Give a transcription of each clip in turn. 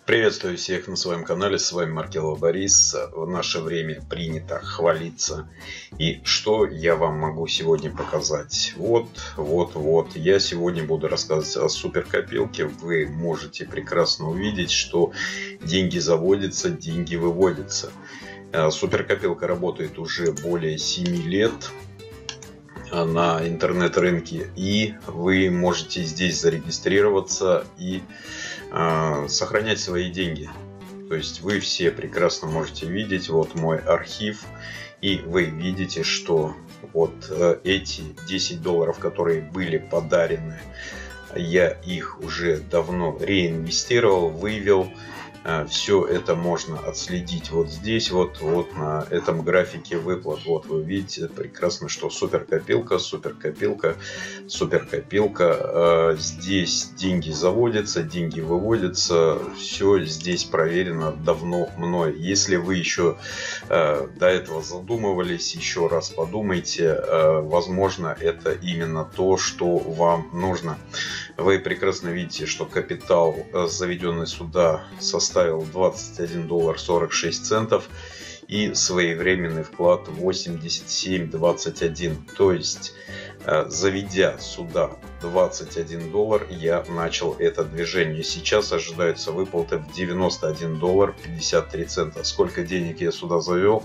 Приветствую всех на своем канале, с вами Маркелов Борис. В наше время принято хвалиться. И что я вам могу сегодня показать? Вот. Я сегодня буду рассказывать о суперкопилке. Вы можете прекрасно увидеть, что деньги заводятся, деньги выводятся. Суперкопилка работает уже более 7 лет на интернет-рынке, и вы можете здесь зарегистрироваться и сохранять свои деньги. То есть вы все прекрасно можете видеть, вот мой архив, и вы видите, что вот эти $10, которые были подарены, я их уже давно реинвестировал, вывел. Все это можно отследить вот здесь, вот на этом графике выплат. Вот вы видите прекрасно, что суперкопилка. Здесь деньги заводятся, деньги выводятся. Все здесь проверено давно мной. Если вы еще до этого задумывались, еще раз подумайте. Возможно, это именно то, что вам нужно. Вы прекрасно видите, что капитал, заведенный сюда, составил $21.46 и своевременный вклад $87.21. То есть, заведя сюда $21, я начал это движение. Сейчас ожидаются выплаты в $91.53. Сколько денег я сюда завел?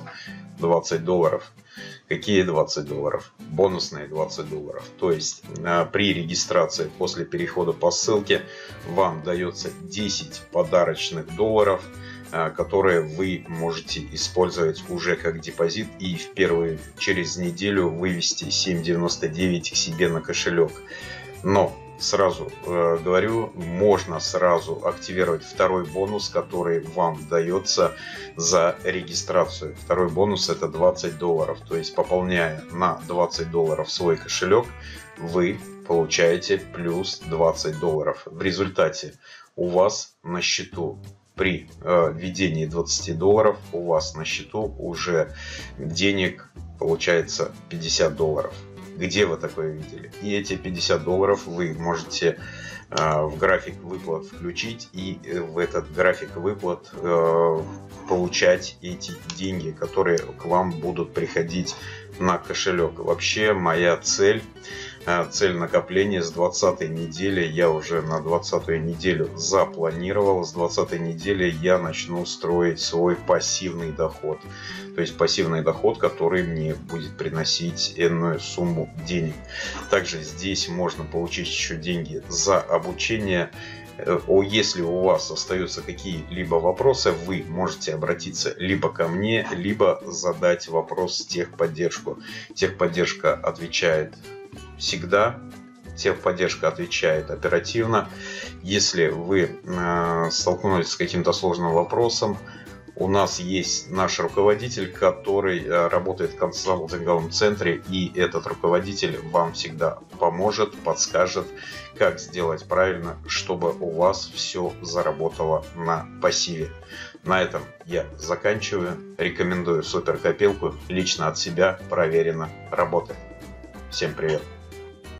$20. Какие $20? Бонусные $20. То есть при регистрации после перехода по ссылке вам дается 10 подарочных долларов, которые вы можете использовать уже как депозит и через неделю вывести 7.99 к себе на кошелек. Но сразу говорю, можно сразу активировать второй бонус, который вам дается за регистрацию. Второй бонус — это $20. То есть, пополняя на $20 свой кошелек, вы получаете плюс $20. В результате у вас на счету при введении $20 у вас на счету уже денег получается $50. Где вы такое видели? И эти $50 вы можете в график выплат включить, и в этот график выплат получать эти деньги, которые к вам будут приходить на кошелек. Вообще моя цель накопления с 20 недели, я уже на 20 неделю запланировал. С 20 недели я начну строить свой пассивный доход. То есть пассивный доход, который мне будет приносить энную сумму денег. Также здесь можно получить еще деньги за обучение. Если у вас остаются какие-либо вопросы, вы можете обратиться либо ко мне, либо задать вопрос в техподдержку. Техподдержка отвечает всегда. Техподдержка отвечает оперативно. Если вы столкнулись с каким-то сложным вопросом, у нас есть наш руководитель, который работает в консалтинговом центре, и этот руководитель вам всегда поможет, подскажет, как сделать правильно, чтобы у вас все заработало на пассиве. На этом я заканчиваю. Рекомендую суперкопилку. Лично от себя проверено, работает. Всем привет!